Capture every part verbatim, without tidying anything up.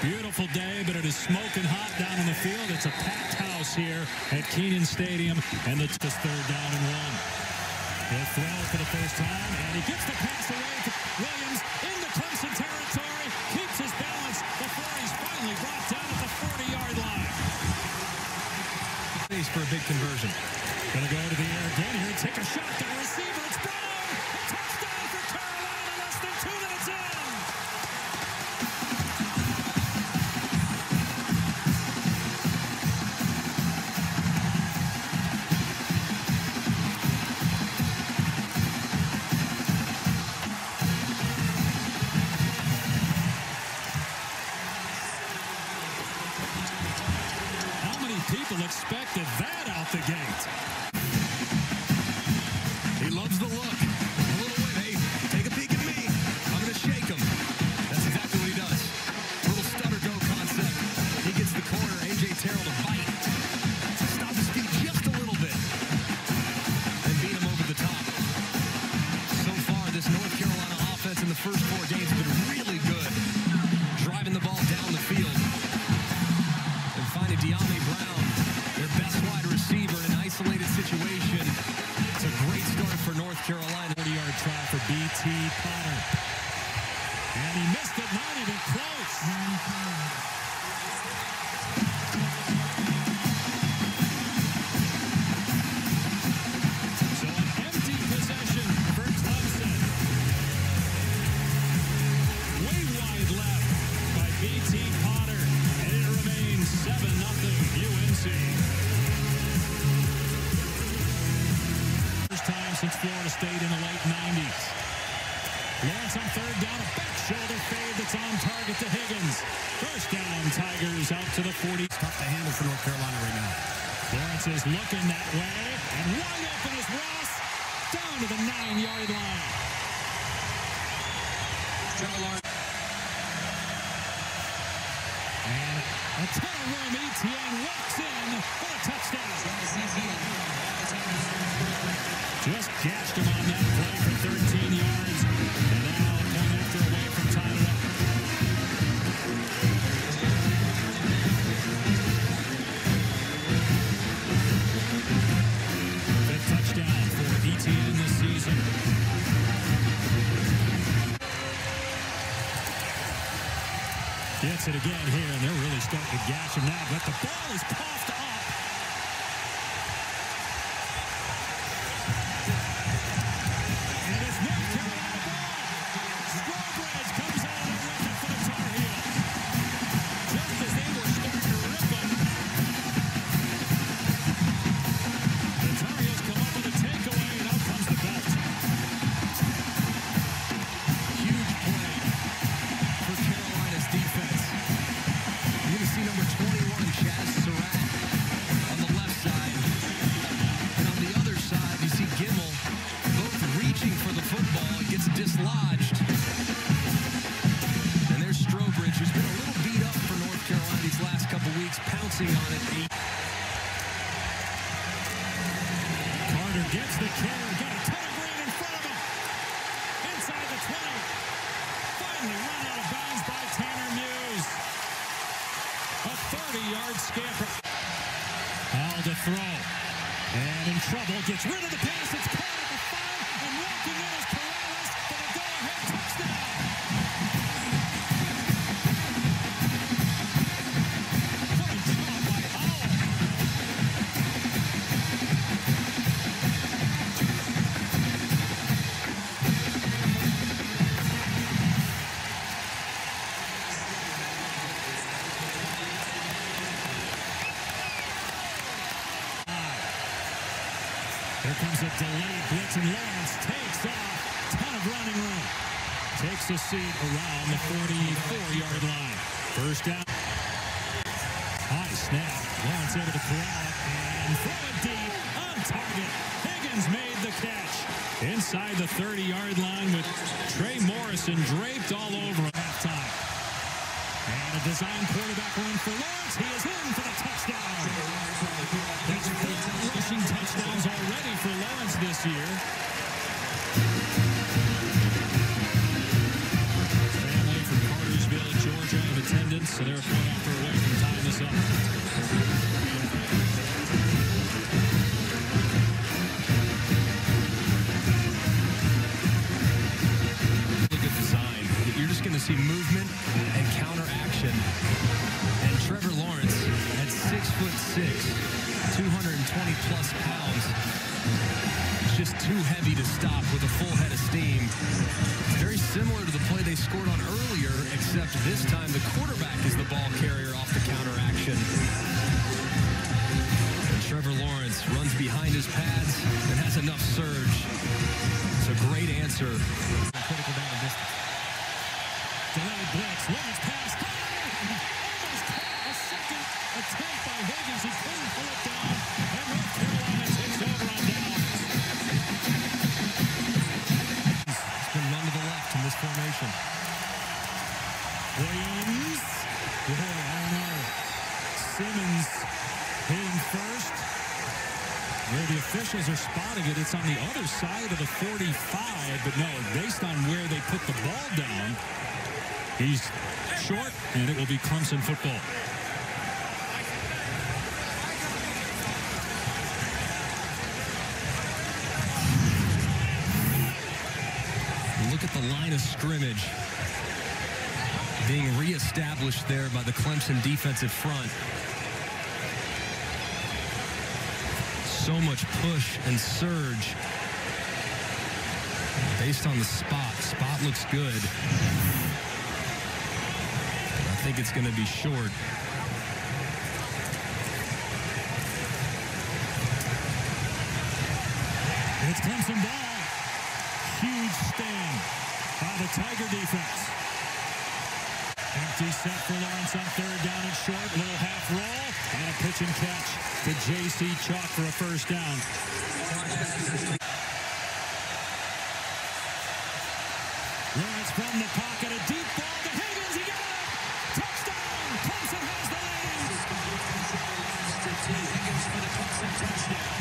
Beautiful day, but it is smoking hot down in the field. It's a packed house here at Kenan Stadium, and it's just third down and one. He'll throw for the first time, and he gets the pass away to Williams into Clemson territory, keeps his balance before he's finally brought down at the forty-yard line. Face for a big conversion. Gonna go to the air again here, take a shot to the receiver. It's Brown! A touchdown for Carolina, less than two minutes in! People expected that out the gate. He loves the look. A little win. Hey, take a peek at me. I'm going to shake him. That's exactly what he does. A little stutter go concept. He gets the corner. A J Terrell to bite. Stop his feet just a little bit. And beat him over the top. So far, this North Carolina offense in the first four games has been really good. Driving the ball down the field. And finding De'Ami Brown, their best wide receiver in an isolated situation. It's a great start for North Carolina. forty-yard try for B T Potter. And he missed it, not even close. So an empty possession for Clemson. Way wide left by B T Potter. And it remains seven nothing U N C. First time since Florida State in the late nineties. Lawrence on third down, a back shoulder fade that's on target to Higgins. First down, Tigers out to the forty. It's tough to handle for North Carolina right now. Lawrence is looking that way, and wide open is Ross, down to the nine-yard line. And a ton of room, Etienne walks in for a touchdown. Just gashed him on that play for thirteen yards, and now one after away from tying it up. Fifth touchdown for Etienne this season. Gets it again here, and they're really starting to gash him now, but the ball is coughed up. And it's North Carolina ball. Strawbridge comes out of there with it for the Tar Heels. Just as they were starting to rip them, the Tar Heels come up with a takeaway, and out comes the belt. Huge play for Carolina's defense. You're going to see number twenty-one, Chaz Surratt, on the left side. And on the other side, you see Gimmel both reaching for the football. It gets dislodged. And there's Strobridge, who's been a little beat up for North Carolina these last couple weeks, pouncing on it. Carter gets the carry. Got a ton of green in front of him. Inside the twenty. Finally run out of bounds by Tanner Muse. A thirty-yard scamper. All to throw. And in trouble. Gets rid of the pass. It's caught at the five. And walking in is Corrales for the go-ahead touchdown. What a job by Howell. Here comes a delayed blitz, and Lawrence takes off. Ton of running room. Takes a seat around the forty-four-yard line. First down. High snap. Lawrence able to corral it and throw it deep on target. Higgins made the catch. Inside the thirty-yard line with Trey Morrison draped all over at halftime. And a design quarterback run for Lawrence. He is in for the touchdown. That's four rushing touchdowns already for Lawrence this year. Family from Cartersville, Georgia, in attendance. So they're a point after away from tying this up. Really good design. You're just going to see movement and counter action. And Trevor Lawrence at six foot six, two hundred twenty plus pounds. It's just too heavy to stop with a full head of steam. Very similar to the play they scored on earlier, except this time the quarterback is the ball carrier off the counter action. And Trevor Lawrence runs behind his pads and has enough surge. It's a great answer. Critical down the distance. Delayed blitz. Lawrence pass. Almost a second attempt by Higgins. He couldn't pull it down. And North Carolina takes over on downs. It's been run to the left in this formation. Williams. Oh, I don't know. Simmons hitting first. Where the officials are spotting it, it's on the other side of the forty-five. But no, based on where they put the ball down, he's short, and it will be Clemson football. Look at the line of scrimmage being reestablished there by the Clemson defensive front. So much push and surge based on the spot. Spot looks good. I think it's going to be short. It's Clemson ball. Huge stand by the Tiger defense. Empty set for Lawrence on third down and short. Little half roll and a pitch and catch to J C Chalk for a first down. Lawrence from the pocket, a deep ball to Higgins. He got it. Touchdown. Clemson has the lead. Higgins for the Clemson touchdown.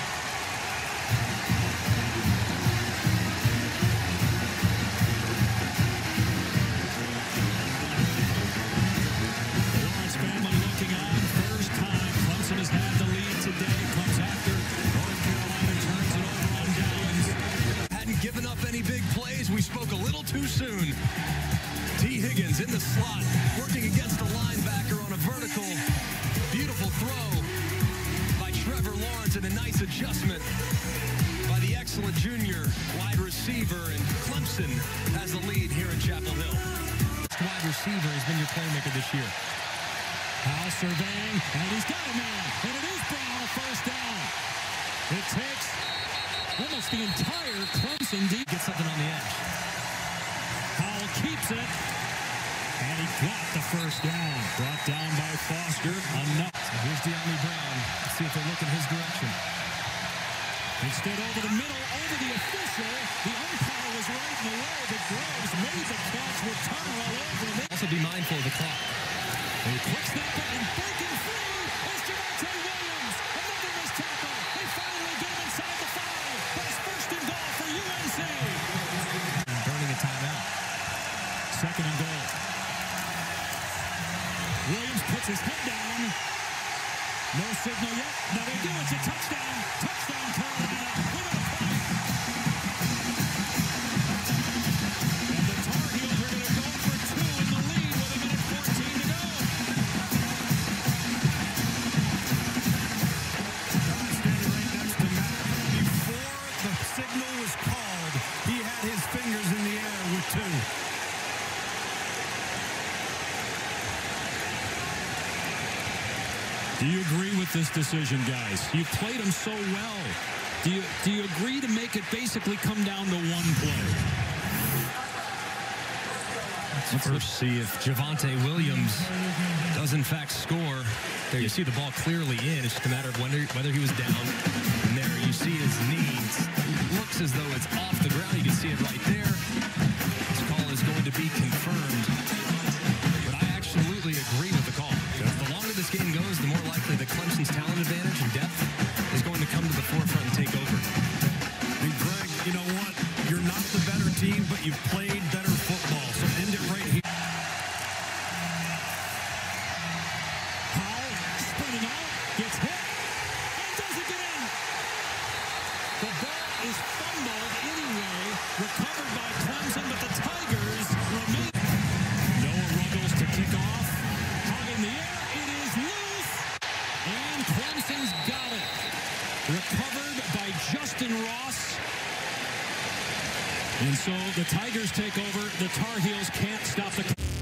Lawrence family looking on. First time Clemson has had the lead today. Comes after North Carolina turns it over on downs. Hadn't given up any big plays. We spoke a little too soon. T. Higgins in the slot, working against a linebacker on a vertical. Beautiful throw by Trevor Lawrence and a nice adjustment by the excellent junior wide receiver. And Clemson has the lead here in Chapel Hill. Wide receiver has been your playmaker this year. Powell surveying, and he's got a man. And it is Brown, a first down. It takes almost the entire Clemson deep. Get something on the edge. Powell keeps it, and he got the first down. Brought down by Foster. Enough. So here's De'Ami Brown. Let's see if they look in his direction. Instead, over the middle, over the official. The umpire was right in the way, but Groves made the catch with Turner all over him. Also be mindful of the clock. A quick snap and breaking free is Javonte Williams. Another missed tackle. They finally get him inside the five. But it's first and goal for U N C. And burning a timeout. Second and goal. Williams puts his head down. No signal yet. Now they do. It's a touchdown. Touchdown, Carolina. With a point. And the Tar Heels are going to go for two in the lead with a minute fourteen to go. I'm standing right next to Matt. Before the signal was called, he had his fingers in the air with two. Do you agree with this decision, guys? You played them so well. Do you do you agree to make it basically come down to one play? Let's first see if Javonte Williams does in fact score. There you see the ball clearly in. It's just a matter of whether, whether he was down. And there you see his knees. It looks as though it's off the ground. You can see it right there. This call is going to be confirmed. But I absolutely agree with the call. The longer this game goes, the more likely that Clemson's talent advantage and depth is going to come to the forefront and take over. And Greg, you know what? You're not the better team, but you've played better football. So end it right here. And so the Tigers take over. The Tar Heels can't stop the...